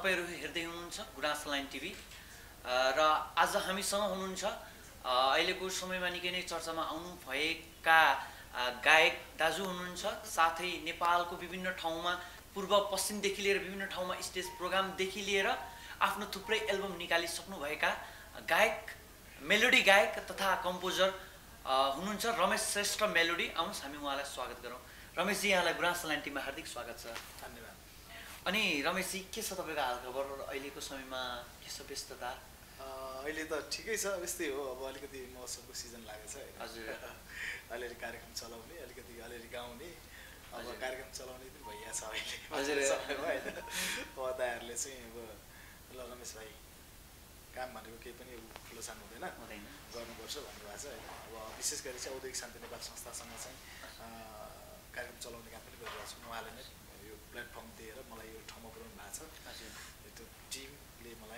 तपाईहरु हेर्दै हुनुहुन्छ गुनास लाइन टिभी र आज हामीसँग हुनुहुन्छ अहिलेको समयमा निकै नै चर्चामा आउनु भएका गायक दाजु हुनुहुन्छ साथै नेपालको विभिन्न ठाउँमा पूर्व पश्चिमदेखि लिएर विभिन्न ठाउँमा स्टेज प्रोग्रामदेखि लिएर आफ्नो थुप्रै एल्बम निकालिसक्नु भएका गायक मेलोडी गायक तथा कम्पोजर हुनुहुन्छ रमेश श्रेष्ठ मेलोडी। आउनुहोस् हामी उहाँलाई स्वागत गरौँ। रमेश जी, यहाँलाई गुनास लाइन टिभीमा हार्दिक स्वागत छ। धन्यवाद। अनि रमेश जी, के छ तपाईको हालखबर? अहिलेको समयमा के छ व्यस्तता? अहिले त ठिकै छ, यस्तै हो। अब अलिकति मौसमको सिजन लागेको छ हैन। हजुर। अलिअलि कार्यक्रम चलाउने, अलिअलि गाउने, अब कार्यक्रम चलाउने पनि भइया छ अहिले। हजुर समयमा हैन। दाइहरुले चाहिँ अब ल रमेश भाइ काम भनेको केही पनि ठुलो सानो हुँदैन, गर्नुपर्छ भन्नुभएको छ हैन। अब विशेष गरी चाहिँ औद्योगिक शान्ति नेपाल संस्थासँग चाहिँ कार्यक्रम चलाउने काम पनि गरिरहेको छु। उहाँले नै यो प्लेटफर्म दिएर मलाई यो ठाउँमा पुर्याउनु भएको छ। त्यो टिमले मलाई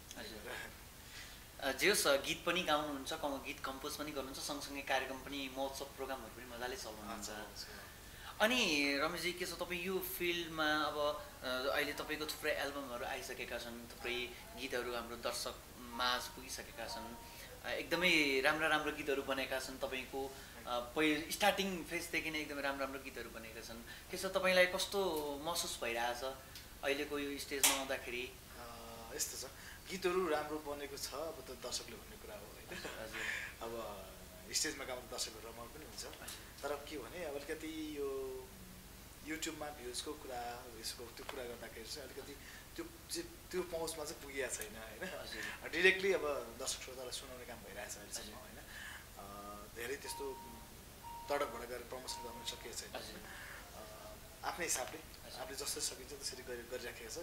हैन। जे होस्, गीत पनि गाउनुहुन्छ, गीत कम्पोज पनि गर्नुहुन्छ, सँगसँगै कार्यक्रम पनि महोत्सव प्रोग्रामहरू पनि मजाले चलाउनुहुन्छ। अनि रमेशजी, के छ तपाईँ यो फिल्डमा? अब अहिले तपाईँको थुप्रै एल्बमहरू आइसकेका छन्, थुप्रै गीतहरू हाम्रो दर्शक माझ पुगिसकेका छन्, एकदमै राम्रो गीतहरू बनेका छन्। तपाईँको स्टार्टिङ फेजदेखि नै एकदमै राम्रो गीतहरू बनेका छन्। के छ तपाईँलाई कस्तो महसुस भइरहेछ अहिलेको यो स्टेजमा आउँदाखेरि? यस्तो छ, गीतहरू राम्रो बनेको छ, अब त दर्शकले भन्ने कुरा हो हैन। अब स्टेजमा गाउँदा दर्शकहरू रमाउनु पनि हुन्छ, तर के भने अब अलिकति यो युट्युबमा भ्युजको कुरा यसको त्यो कुरा गर्दाखेरि चाहिँ अलिकति त्यो पहुँचमा चाहिँ पुगेको छैन हैन। डिरेक्टली अब दर्शक श्रोतालाई सुनाउने काम भइरहेछ अहिलेसम्म हैन। धेरै त्यस्तो तडक भडक गरेर प्रमोसन गर्न सकिएको छैन। आफ्नै हिसाबले आफूले जसरी सकिन्छ त्यसरी गरिराखेको छ।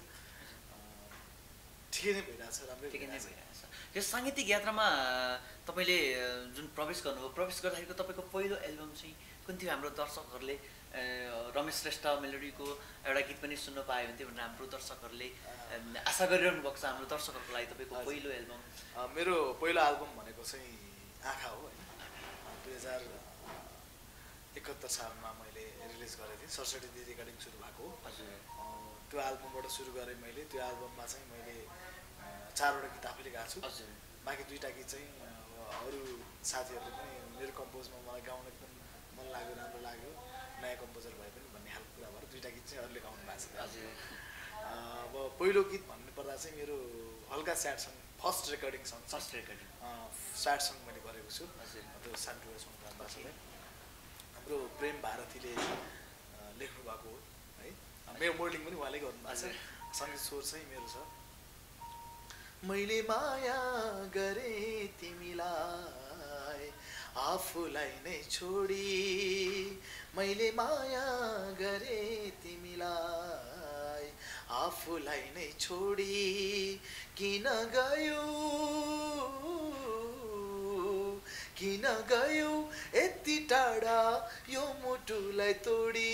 ठिकै नै भइरहेछ, राम्रै भइरहेछ। यो साङ्गीतिक यात्रामा तपाईँले जुन प्रवेश गर्नुभयो, प्रवेश गर्दाखेरिको तपाईँको पहिलो एल्बम चाहिँ कुन थियो? हाम्रो दर्शकहरूले रमेश श्रेष्ठ मेलोडीको एउटा गीत पनि सुन्न पायो भने थियो भनेर हाम्रो दर्शकहरूले आशा गरिरहनु भएको छ। हाम्रो दर्शकहरूको लागि तपाईँको पहिलो एल्बम? मेरो पहिलो एल्बम भनेको चाहिँ आँखा हो हैन। 2071 सालमा मैले रिलिज गरेको थिएँ। सरस्वती दिदी रेकर्डिङ सुरु भएको हो। हजुर। त्यो एल्बमबाट सुरु गरेँ मैले। त्यो एल्बममा चाहिँ मैले 4वटा गीत आफैले गाएको छु। हजुर। बाँकी 2टा गीत चाहिँ अरू साथीहरूले पनि मेरो कम्पोजमा मलाई गाउन एकदम मन लाग्यो, राम्रो लाग्यो, नयाँ कम्पोजर भए पनि भन्ने खालको कुरा भएर 2टा गीत चाहिँ अरूले गाउनु भएको छ। हजुर। अब पहिलो गीत भन्नुपर्दा चाहिँ मेरो हल्का sad song, first recording song sad song मैले गरेको छु। त्यो सान्टुवा सङ गाउँदाखेरि हाम्रो प्रेम भारतीले लेख्नु भएको हो है। मेरो मोडलिङ पनि उहाँले गर्नुभएको छ। सङ्गीत स्वर चाहिँ मेरो छ। मैले माया गरे तिमीलाई आफूलाई नै छोडी, मैले माया गरे तिमीलाई आफूलाई नै छोडी, किन गयो यति टाढा यो मुटुलाई तोडी,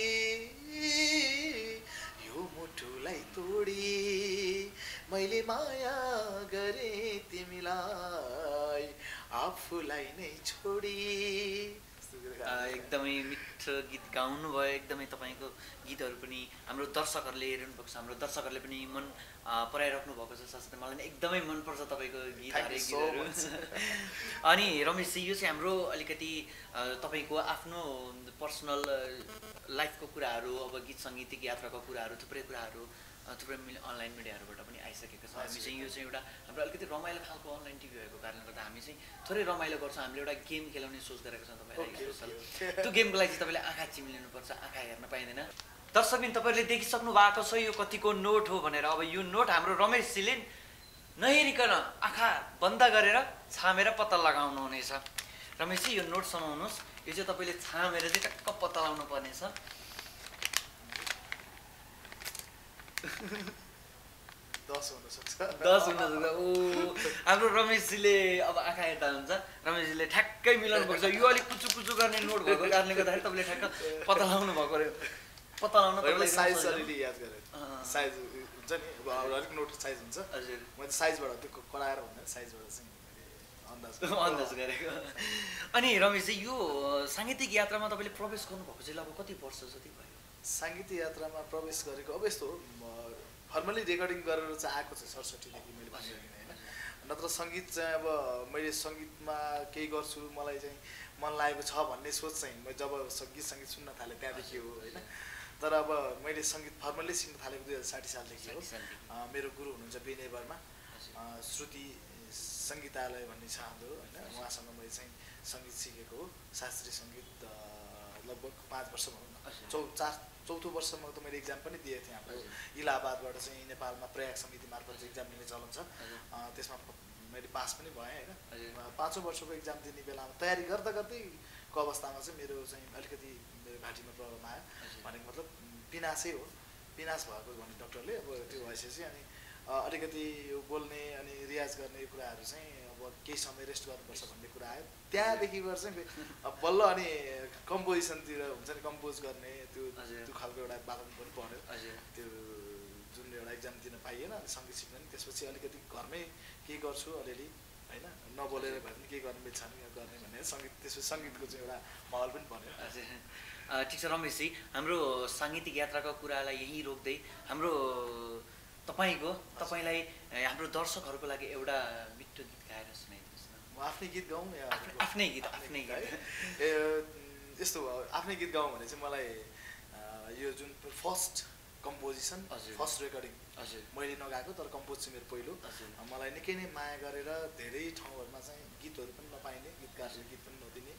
यो मुटुलाई तोडी, मैले माया गरे तिमीलाई आफूलाई नै छोडी। एकदमै मिठो गीत गाउनुभयो। एकदमै तपाईँको गीतहरू पनि हाम्रो दर्शकहरूले हेरिरहनु भएको छ, हाम्रो दर्शकहरूले पनि मन पराइराख्नु भएको छ। साथसाथै मलाई पनि एकदमै मनपर्छ तपाईँको गीतहरू। अनि रमेशजी, यो चाहिँ हाम्रो अलिकति तपाईँको आफ्नो पर्सनल लाइफको कुराहरू, अब गीत सङ्गीतिक यात्राको कुराहरू, थुप्रै अनलाइन मिडियाहरूबाट पनि आइसकेको छ। हामी चाहिँ यो चाहिँ एउटा हाम्रो अलिकति रमाइलो खालको अनलाइन टिभी भएको कारणले गर्दा हामी चाहिँ थोरै रमाइलो गर्छौँ। हामीले एउटा गेम खेलाउने सोच गरेको छौँ तपाईँलाई। त्यो गेमको लागि चाहिँ तपाईँले आँखा चिम्लिनुपर्छ, आँखा हेर्न पाइँदैन। दर्शकबिन, तपाईँले देखिसक्नु भएको छ यो कतिको नोट हो भनेर। अब यो नोट हाम्रो रमेशजीले नहेरिकन आँखा बन्द गरेर छामेर पत्ता लगाउनु हुनेछ। रमेशजी, यो नोट समाउनुहोस्। यो चाहिँ तपाईँले छामेर चाहिँ टक्क पत्ता लगाउनु पर्नेछ। 10 हुन सक्छ। ओ, हाम्रो रमेशजीले अब आँखा हेर्दा हुन्छ। रमेशजीले ठ्याक्कै मिलाउनु पर्छ। यो अलिक कुचु गर्ने नोट भएको कारणले गर्दाखेरि तपाईँले ठ्याक्क पत्ता लगाउनु भएको रे। पत्ता लगाउन तपाईँले साइज अलिअलि याद गरेँ। साइज हुन्छ नि, अब अलिक नोट साइज हुन्छ। हजुर। मैले साइजबाट त्यो कराएर भन्दा साइजबाट चाहिँ अन्दाज गरेको। अनि रमेशजी, यो साङ्गीतिक यात्रामा तपाईँले प्रवेश गर्नुभएको चाहिँ अब कति वर्ष जति भयो? साङ्गीतिक यात्रामा प्रवेश गरेको अब यस्तो हो, फर्मली रेकर्डिङ गरेर चाहिँ आएको छ 67देखि मैले भनिरहेको होइन। नत्र सङ्गीत चाहिँ अब मैले सङ्गीतमा केही गर्छु मलाई चाहिँ मन लागेको छ भन्ने सोच चाहिँ म जब गीत सङ्गीत सुन्न थालेँ त्यहाँदेखि हो होइन। तर अब मैले सङ्गीत फर्मल्ली सिक्न थालेको 2060 सालदेखि हो। मेरो गुरु हुनुहुन्छ विनय वर्मा, श्रुति सङ्गीतालय भन्ने छ हाम्रो होइन, उहाँसँग मैले चाहिँ सङ्गीत सिकेको हो। शास्त्रीय सङ्गीत लगभग 5 वर्ष भनौँ न, चौथो वर्षमा त मैले इक्जाम पनि दिएको थिएँ। हाम्रो इलाहाबादबाट चाहिँ नेपालमा प्रयाग समिति मार्फत चाहिँ इक्जाम लिने चलन छ, त्यसमा मैले पास पनि भएँ होइन। 5औं वर्षको इक्जाम दिने बेलामा तयारी गर्दा गर्दैको अवस्थामा चाहिँ मेरो चाहिँ अलिकति मेरो घाँटीमा प्रब्लम आयो। भनेको मतलब पिनासै हो, पिनास भएको भने डक्टरले अब त्यो भइसकेपछि अनि अलिकति यो बोल्ने अनि रियाज गर्ने कुराहरू चाहिँ अब केही समय रेस्ट गर्नुपर्छ भन्ने कुरा आयो। त्यहाँदेखिबाट चाहिँ बल्ल अनि कम्पोजिसनतिर हुन्छ नि, कम्पोज गर्ने त्यो खालको एउटा वातावरण पनि पढ्यो। त्यो जुन एउटा इक्जाम दिन पाइएन अनि सङ्गीत सिक्न नि त्यसपछि अलिकति घरमै केही गर्छु अलिअलि होइन, नबोलेर भए पनि केही गर्नु मिल्छ नि गर्ने भन्ने सङ्गीत, त्यसपछि सङ्गीतको चाहिँ एउटा माहौल पनि बन्यो। ठिक छ रमेशजी, हाम्रो साङ्गीतिक यात्राको कुरालाई यहीँ रोक्दै हाम्रो तपाईँलाई हाम्रो दर्शकहरूको लागि एउटा मिठो गीत गाएर सुनाइदिनुहोस् न। म आफ्नै गीत गाउँ या आफ्नै गीत ए यस्तो आफ्नै गीत गाउँ भने चाहिँ मलाई यो जुन फर्स्ट कम्पोजिसन फर्स्ट रेकर्डिङ मैले नगाएको तर कम्पोज चाहिँ मेरो पहिलो, मलाई निकै नै माया गरेर धेरै ठाउँहरूमा चाहिँ गीतहरू पनि नपाइने, गीतकारले गीत पनि नदिने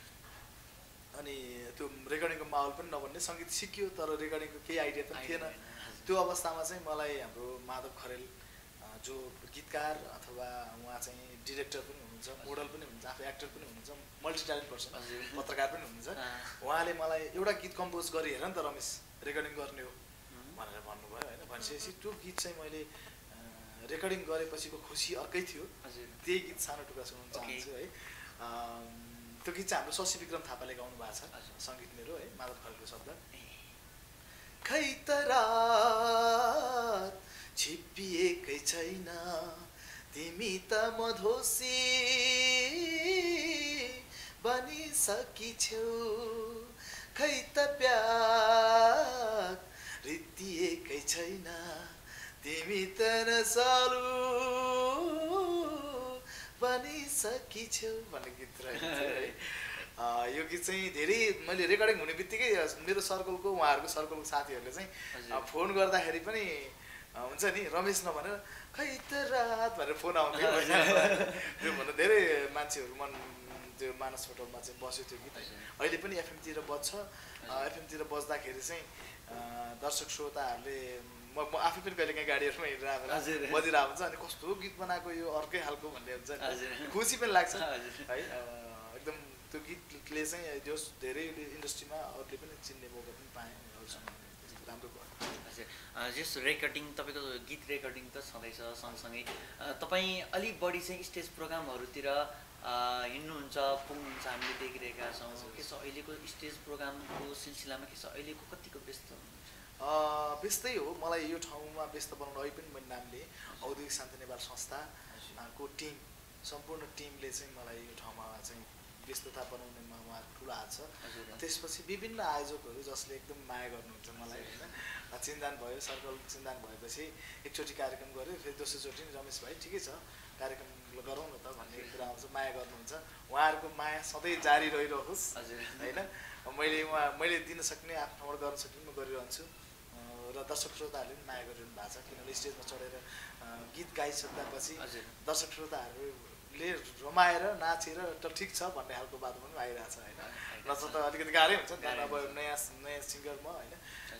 अनि त्यो रेकर्डिङको माहौल पनि नबन्ने, सङ्गीत सिक्यो तर रेकर्डिङको केही आइडिया पनि थिएन। त्यो अवस्थामा चाहिँ मलाई हाम्रो माधव खरेल जो गीतकार अथवा उहाँ चाहिँ डिरेक्टर पनि हुनुहुन्छ, मोडल पनि हुनुहुन्छ, आफै एक्टर पनि हुनुहुन्छ, मल्टी ट्यालेन्ट पर्सन, पत्रकार पनि हुनुहुन्छ। उहाँले मलाई एउटा गीत कम्पोज गरी हेर नि त रमेश, रेकर्डिङ गर्ने हो भनेर भन्नुभयो होइन। भनिसकेपछि त्यो गीत चाहिँ मैले रेकर्डिङ गरेपछिको खुसी अर्कै थियो। त्यही गीत सानो टुक्रा सुनाउन चाहन्छु है। त्यो गीत चाहिँ हाम्रो शशि विक्रम थापाले गाउनु भएको छ, सङ्गीत मेरो है, माधव खरेलको शब्द। खै त रात छिप्पिएकै छैन तिमी त मधोसी बनिसकिछौ, खै त प्यार रित्तिएकै छैन तिमी त नसालु बनिसकिछौ भन्ने गीत रहेछ है। यो गीत चाहिँ धेरै मैले रेकर्डिङ हुने बित्तिकै मेरो सर्कलको उहाँहरूको सर्कलको साथीहरूले चाहिँ फोन गर्दाखेरि पनि हुन्छ नि रमेश नभनेर खै त रात भनेर फोन आउँथ्यो। त्योभन्दा धेरै मान्छेहरू मन त्यो मानस होटलमा चाहिँ बस्यो त्यो गीत। अहिले पनि एफएमतिर बज्छ, एफएमतिर बज्दाखेरि चाहिँ दर्शक श्रोताहरूले म आफै पनि कहिले काहीँ गाडीहरूमा हिँडेर बजिरहेको हुन्छ अनि कस्तो गीत बनाएको यो अर्कै खालको भन्ने हुन्छ नि, खुसी पनि लाग्छ है। एकदम त्यो गीतले चाहिँ जो धेरै इन्डस्ट्रीमा अरूले पनि चिन्ने मौका पनि पाएँ, राम्रो भयो। जस रेकर्डिङ तपाईँको गीत रेकर्डिङ त छँदैछ, सँगसँगै तपाईँ अलिक बढी चाहिँ स्टेज प्रोग्रामहरूतिर हिँड्नुहुन्छ, पुग्नुहुन्छ, हामीले देखिरहेका छौँ। के छ अहिलेको स्टेज प्रोग्रामको सिलसिलामा, के छ अहिलेको कतिको व्यस्त हुनुहुन्छ? व्यस्तै हो। मलाई यो ठाउँमा व्यस्त बनाउनु अघि पनि मैले नाम लिएँ, औद्योगिक शान्ति नेपाल संस्थाको टिम, सम्पूर्ण टिमले चाहिँ मलाई यो ठाउँमा चाहिँ व्यस्तता बनाउनेमा उहाँहरू ठुलो हात छ। त्यसपछि विभिन्न आयोजकहरू जसले एकदम माया गर्नुहुन्छ मलाई होइन, चिन्दान भयो, सर्कल चिन्दान भएपछि एकचोटि कार्यक्रम गऱ्यो, फेरि दोस्रोचोटि रमेश भाइ ठिकै छ कार्यक्रम गरौँ न त भन्ने कुरा आउँछ, माया गर्नुहुन्छ। उहाँहरूको माया सधैँ जारी रहिरहोस् होइन। मैले दिन सक्ने आफ्नो ठाउँबाट गर्न सक्ने म गरिरहन्छु र दर्शक श्रोताहरूले पनि माया गरिरहनु भएको छ, किनभने स्टेजमा चढेर गीत गाइसक्दापछि दर्शक श्रोताहरूले रमाएर नाचेर त ठिक छ भन्ने खालको वातावरण पनि आइरहेको छ होइन। नत्र त अलिकति गाह्रै हुन्छ गाना, अब नयाँ सिङ्गर म होइन,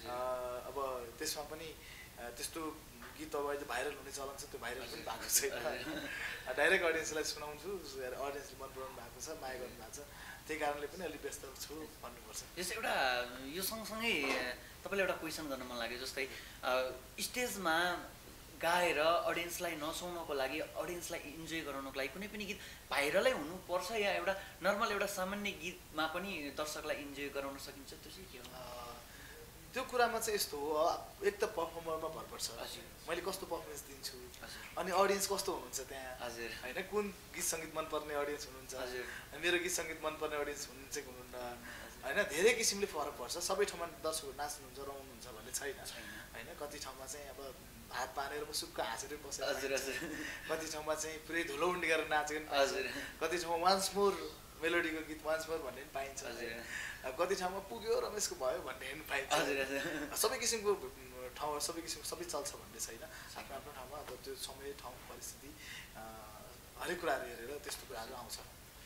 अब त्यसमा पनि त्यस्तो गीत अब अहिले भाइरल हुने चलन छ, त्यो भाइरल पनि भएको छैन। डाइरेक्ट अडियन्सलाई सुनाउँछु, अडियन्सले मन पराउनु भएको छ, माया गर्नु भएको छ, त्यही कारणले पनि अलिक व्यस्त छु भन्नुपर्छ। जस्तै एउटा यो सँगसँगै तपाईँलाई एउटा क्वेसन गर्न मन लाग्यो, जस्तै स्टेजमा गाएर अडियन्सलाई नसुनाउनको लागि, अडियन्सलाई इन्जोय गराउनको लागि कुनै पनि गीत भाइरलै हुनुपर्छ या एउटा नर्मल एउटा सामान्य गीतमा पनि दर्शकलाई इन्जोय गराउन सकिन्छ, त्यो चाहिँ के हो? त्यो कुरामा चाहिँ यस्तो हो, एक त पर्फर्मरमा भर पर्छ, मैले कस्तो पर्फर्मेन्स दिन्छु अनि अडियन्स कस्तो हुनुहुन्छ त्यहाँ होइन, कुन गीत सङ्गीत मनपर्ने अडियन्स हुनुहुन्छ, मेरो गीत सङ्गीत मनपर्ने अडियन्स हुनुहुन्छ कि हुनुहुन्न, होइन धेरै किसिमले फरक पर्छ सबै ठाउँमा दर्शकहरू नाच्नुहुन्छ रमाउनुहुन्छ भन्ने छैन होइन कति ठाउँमा चाहिँ अब हात पानेर मुसुक्क हाँसेर बसेर कति ठाउँमा चाहिँ पुरै धुलो उन्डी गरेर नाचेको पनि पाइन्छ कति ठाउँमा वान्स मोर मेलोडीको गीत वान्स मोर भन्ने पनि पाइन्छ कति ठाउँमा पुग्यो रमेशको भयो भन्ने पनि पाइन्छ सबै किसिमको ठाउँ सबै किसिमको सबै चल्छ भन्ने छैन आफ्नो आफ्नो ठाउँमा अब त्यो समय ठाउँ परिस्थिति हरेक कुराहरू हेरेर त्यस्तो कुराहरू आउँछ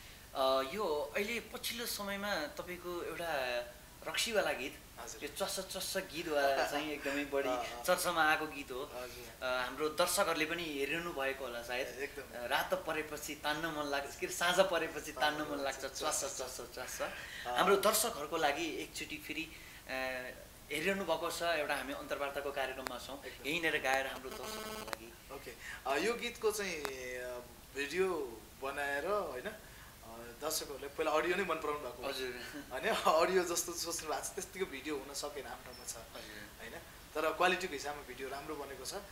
यो अहिले पछिल्लो समयमा तपाईँको एउटा रक्सीवाला गीत यो चस्स गीतवाला चाहिँ एकदमै बढी चर्चामा आएको गीत हो हाम्रो दर्शकहरूले पनि हेरिरहनु भएको होला सायद रात परेपछि तान्न मन लाग्छ के साँझ परेपछि तान्न मन लाग्छ चस्स हाम्रो दर्शकहरूको लागि एकचोटि फेरि हेरिरहनु भएको छ एउटा हामी अन्तर्वार्ताको कार्यक्रममा छौँ यहीँनिर गाएर हाम्रो दर्शकहरूको लागि ओके यो गीतको चाहिँ भिडियो बनाएर होइन दर्शकहरूले पहिला अडियो नै मन पराउनु भएको हजुर होइन अडियो जस्तो सोच्नु भएको छ त्यतिको भिडियो हुन सकेन आफ्नो ठाउँमा छ होइन तर क्वालिटीको हिसाबमा भिडियो राम्रो बनेको छ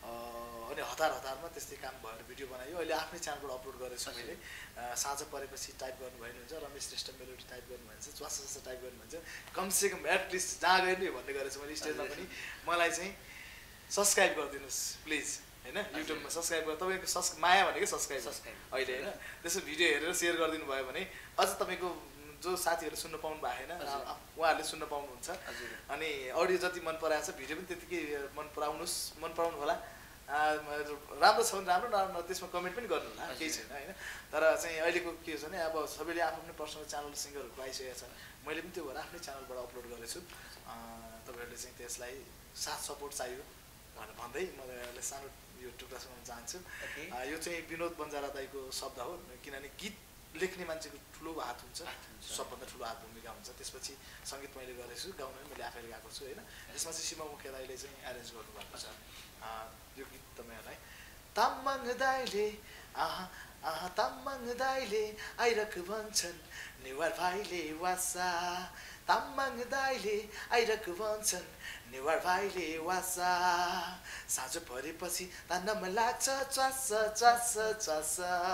अनि हतारमा त्यस्तै काम भएर भिडियो बनायो अहिले आफ्नै च्यानलबाट अपलोड गरेको छु मैले साँझ परेपछि टाइप गर्नुभयो भने हुन्छ रमेश श्रेष्ठ मेलोडी टाइप गर्नुभयो भने चाहिँ चस्स टाइप गर्नुभयो भने चाहिँ कमसेकम एटलिस्ट जहाँ गयो नि भन्ने गरेको छु मैले स्टेजमा पनि मलाई चाहिँ सब्सक्राइब गरिदिनुहोस् प्लिज होइन युट्युबमा सब्सक्राइब गरेर तपाईँको माया भनेको सब्सक्राइब अहिले होइन त्यसो भिडियो हेरेर सेयर गरिदिनु भयो भने अझ तपाईँको जो साथीहरूले सुन्न पाउनु भएको छैन उहाँहरूले सुन्न पाउनुहुन्छ अनि अडियो जति मन पराएको छ भिडियो पनि त्यतिकै मन पराउनु होला राम्रो छ भने राम्रो नराम्रो त्यसमा कमेन्ट पनि गर्नु होला केही छैन होइन तर चाहिँ अहिलेको के छ भने अब सबैले आफ्नो पर्सनल च्यानल सिङ्गरहरूको आइसकेको छ मैले पनि त्यो भएर आफ्नै च्यानलबाट अपलोड गरेको छु तपाईँहरूले चाहिँ त्यसलाई साथ सपोर्ट चाहियो भनेर भन्दै म यसलाई सानो यो टुक्रा सुनाउन चाहन्छु यो चाहिँ विनोद बन्जारा दाईको शब्द हो किनभने गीत लेख्ने मान्छेको ठुलो हात हुन्छ सबभन्दा ठुलो हात भूमिका हुन्छ त्यसपछि सङ्गीत मैले गरेको छु गाउन पनि मैले आफैले गाएको छु होइन त्यसमा चाहिँ सीमा मुखिया दाईले चाहिँ एरेन्ज गर्नुभएको छ यो गीत तपाईँहरूलाई तामाङ दाईले तामाङ दाईले आइरक भन्छन् नेवार भाइले वासा तामाङ दाईले आइरक भन्छन् नेवार भाइले वासा साँझ परेपछि तान्नमा लाग्छ च्वास च्वास च्वास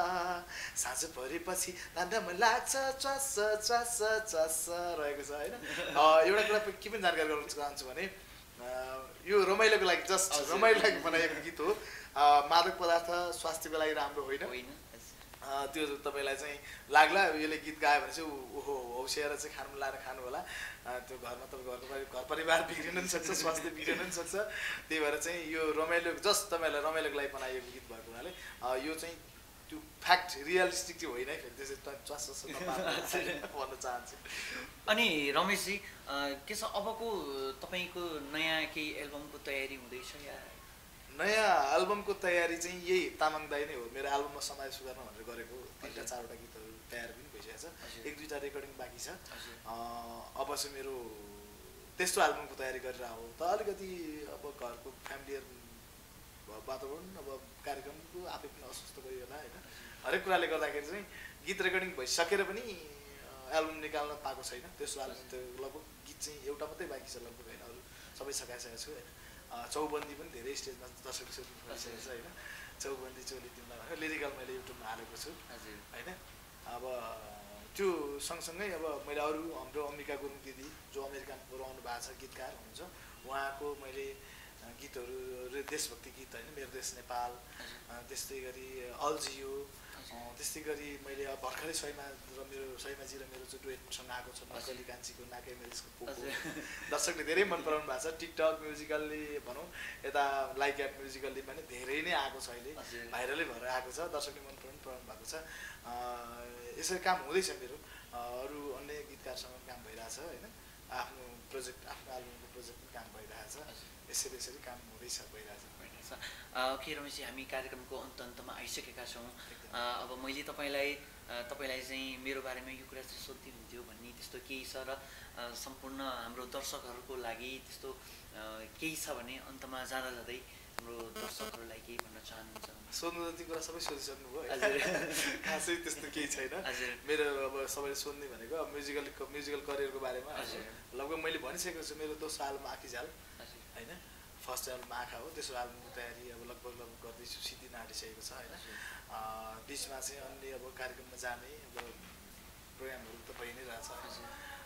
साँझ परेपछि तान्नमा लाग्छ च्वास च्वास च्वास रहेको छ होइन एउटा कुरा के पनि जानकारी गराउन चाहन्छु भने यो रमाइलोको लागि जस्ट रमाइलो लागि बनाएको गीत हो मादक पदार्थ स्वास्थ्यको लागि राम्रो होइन त्यो तपाईँलाई चाहिँ लाग्ला यसले गीत गायो भने चाहिँ ओहो औँस्याएर चाहिँ खानु लाएर खानु होला त्यो घरमा तपाईँको घर परिवार बिग्रिन पनि सक्छ स्वास्थ्य बिग्रिन पनि सक्छ त्यही भएर चाहिँ यो रमाइलो जस्ट तपाईँहरूलाई रमाइलोको लागि बनाइएको गीत भएको हुनाले यो चाहिँ त्यो फ्याक्ट रियलिस्टिक चाहिँ होइन है फेरि त्यसै भन्न चाहन्छु अनि रमेशजी के छ अबको तपाईँको नयाँ केही एल्बमको तयारी हुँदैछ या नयाँ एल्बमको तयारी चाहिँ यही तामाङ दाई नै हो मेरो एल्बममा समावेश गर्न भनेर गरेको 3-4वटा गीतहरू तयार पनि भइसकेको छ 1-2टा रेकर्डिङ बाँकी छ अब चाहिँ मेरो त्यस्तो एल्बमको तयारी गरेर हो त अलिकति अब घरको फ्यामिली वातावरण अब कार्यक्रमको आफै पनि अस्वस्थ गयो होला होइन हरेक कुराले गर्दाखेरि चाहिँ गीत रेकर्डिङ भइसकेर पनि एल्बम निकाल्न पाएको छैन त्यसो एल्बम त्यो लगभग गीत चाहिँ एउटा मात्रै बाँकी छ लगभग होइन अरू सबै सकाइसकेको छु होइन चौबन्दी पनि धेरै स्टेजमा दर्शक भइसकेको छ होइन चौबन्दी चोली तिमीलाई भनेर लिरिकल मैले युट्युबमा हालेको छु होइन अब त्यो सँगसँगै अब मैले अरू हाम्रो अम्बिका गुरुङ दिदी जो अमेरिकामा रहनु भएको छ गीतकार हुनुहुन्छ उहाँको मैले गीतहरू देशभक्ति गीत होइन मेरो देश नेपाल त्यस्तै गरी अल्जियो त्यस्तै गरी मैले अब भर्खरै सैमाजी र मेरो चाहिँ डुएटसँग आएको छ नक्कली कान्छीको नाके मेरिजको पोको दर्शकले धेरै मन पराउनु भएको छ टिकटक म्युजिकल्ली भनौँ यता लाइक एप म्युजिकल्ली पनि धेरै नै आएको छ अहिले भाइरलै भएर आएको छ दर्शकले मन पराउनु भएको छ यसरी काम हुँदैछ मेरो अरू अन्य गीतकारसँग काम भइरहेछ होइन आफ्नो प्रोजेक्ट आफ्नो एल्बमको प्रोजेक्ट पनि काम भइरहेछ यसरी काम हुँदैछ भइरहेछ ओके रमेशजी हामी कार्यक्रमको अन्तमा आइसकेका छौँ अब मैले तपाईँलाई चाहिँ मेरो बारेमा यो कुरा चाहिँ सोध्दै हुन्थ्यो भन्ने त्यस्तो केही छ र सम्पूर्ण हाम्रो दर्शकहरूको लागि त्यस्तो केही छ भने अन्तमा जाँदा जाँदै हाम्रो दर्शकहरूलाई केही भन्न चाहनुहुन्छ सोध्नु जति कुरा सबै सोधिसक्नु भयो खासै त्यस्तो केही छैन मेरो अब सबैले सोध्ने भनेको अब म्युजिकल करियरको बारेमा लगभग मैले भनिसकेको छु मेरो दोस्रो एल्बम आँखीझाल होइन फर्स्ट एल्बम आँखा हो त्यसको एल्बमको तयारी अब लगभग गर्दैछु सिद्धिन आँटिसकेको छ होइन बिचमा चाहिँ अन्य अब कार्यक्रममा जाने अब प्रोग्रामहरू त भइ नै रहेछ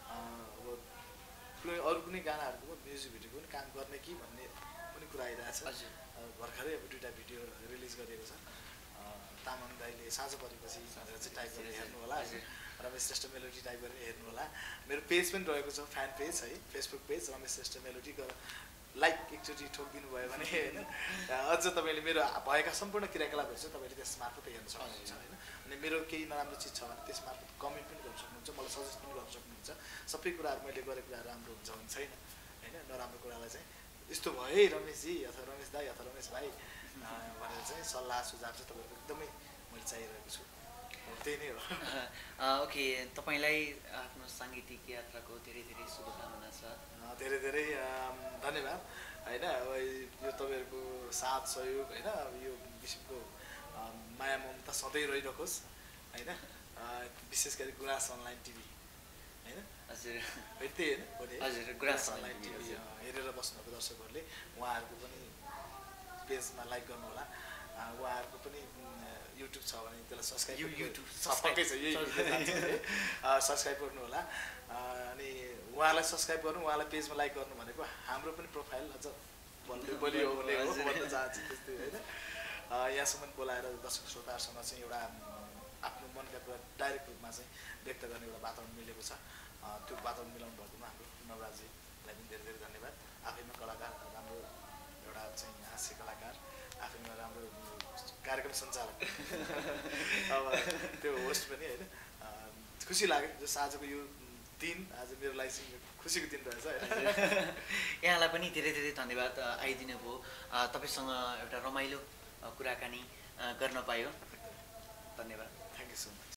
अब अरू कुनै गानाहरूको म्युजिक भिडियोको पनि काम गर्ने कि भन्ने पनि कुरा आइरहेछ। भर्खरै अब 2टा भिडियो रिलिज गरिएको छ। तामाङ दाइले साँझ परेपछि भनेर चाहिँ टाइप गरेर हेर्नु होला। रमेश श्रेष्ठ मेलोडी टाइप गरेर हेर्नु होला। मेरो पेज पनि रहेको छ, फ्यान पेज है, Facebook page Ramesh Shrestha melody. Like एकचोटि ठोकिदिनु भयो भने होइन अझ तपाईँले मेरो भएका सम्पूर्ण क्रियाकलापहरू चाहिँ तपाईँले त्यस मार्फत हेर्न सक्नुहुन्छ होइन। अनि मेरो केही नराम्रो चिज छ भने त्यस मार्फत कमेन्ट पनि गर्न सक्नुहुन्छ, मलाई सजेस्ट पनि गर्न सक्नुहुन्छ। सबै कुराहरू मैले गरेको कुराहरू राम्रो हुन्छ भने छैन होइन। नराम्रो कुरालाई चाहिँ यस्तो भयो है रमेशजी अथवा रमेश दाई अथवा रमेश भाइ भनेर चाहिँ सल्लाह सुझाव चाहिँ तपाईँको एकदमै मैले चाहिरहेको छु। त्यही नै हो। ओके, तपाईँलाई आफ्नो साङ्गीतिक यात्राको धेरै धेरै शुभकामना छ। धेरै धेरै धन्यवाद होइन। अब यो तपाईँहरूको साथ सहयोग होइन, यो किसिमको माया ममता सधैँ रहिरहोस् होइन। विशेष गरी गुराँस अनलाइन टिभी होइन। हजुर त्यही होइन। हजुर, गुराँस अनलाइन टिभी हेरेर बस्नुभएको दर्शकहरूले उहाँहरूको पनि पेजमा लाइक गर्नुहोला। उहाँहरूको पनि युट्युब छ भने त्यसलाई सब्सक्राइब पक्कै छ, यही सब्सक्राइब गर्नु होला। अनि उहाँलाई सब्सक्राइब गर्नु, उहाँलाई पेजमा लाइक गर्नु भनेको हाम्रो पनि प्रोफाइल अझ बलियो हुने हो भन्न चाहन्छु त्यस्तै होइन। यहाँसम्म बोलाएर दर्शक श्रोताहरूसँग चाहिँ एउटा आफ्नो मनका कुरा डाइरेक्ट रूपमा चाहिँ व्यक्त गर्ने एउटा वातावरण मिलेको छ। त्यो वातावरण मिलाउनु भएकोमा हाम्रो नवराजजीलाई पनि धेरै धेरै धन्यवाद। आफैमा कलाकार, राम्रो एउटा चाहिँ हास्य कलाकार, आफैमा राम्रो कार्यक्रम सञ्चालक अब त्यो होस्ट पनि होइन। खुसी लाग्यो जस आजको यो दिन आज मेरो लागि चाहिँ खुसीको दिन रहेछ होइन। यहाँलाई पनि धेरै धेरै धन्यवाद आइदिनु भयो। तपाईँसँग एउटा रमाइलो कुराकानी गर्न पायो। धन्यवाद। Thank you so much.